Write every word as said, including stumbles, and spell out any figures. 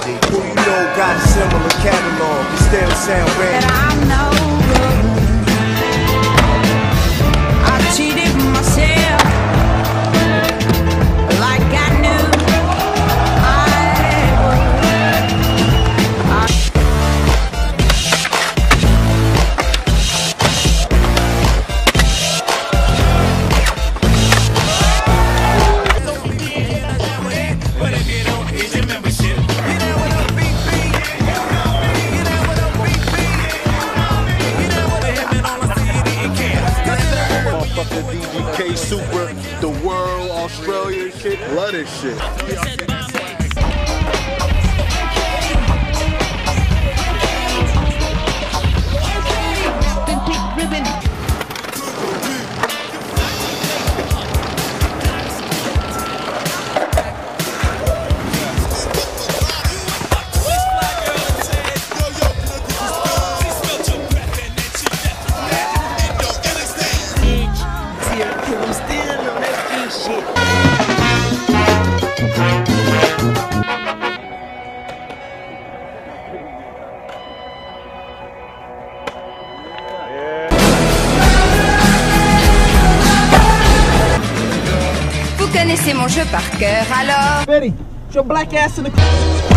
melody. Who you know got a similar catalog and still sound bad? And I'm no good. I cheated myself like I knew I would. D J K SUPRA, the world, Australia shit, love this shit. Vous connaissez mon jeu par cœur, alors... Betty, your black ass in the...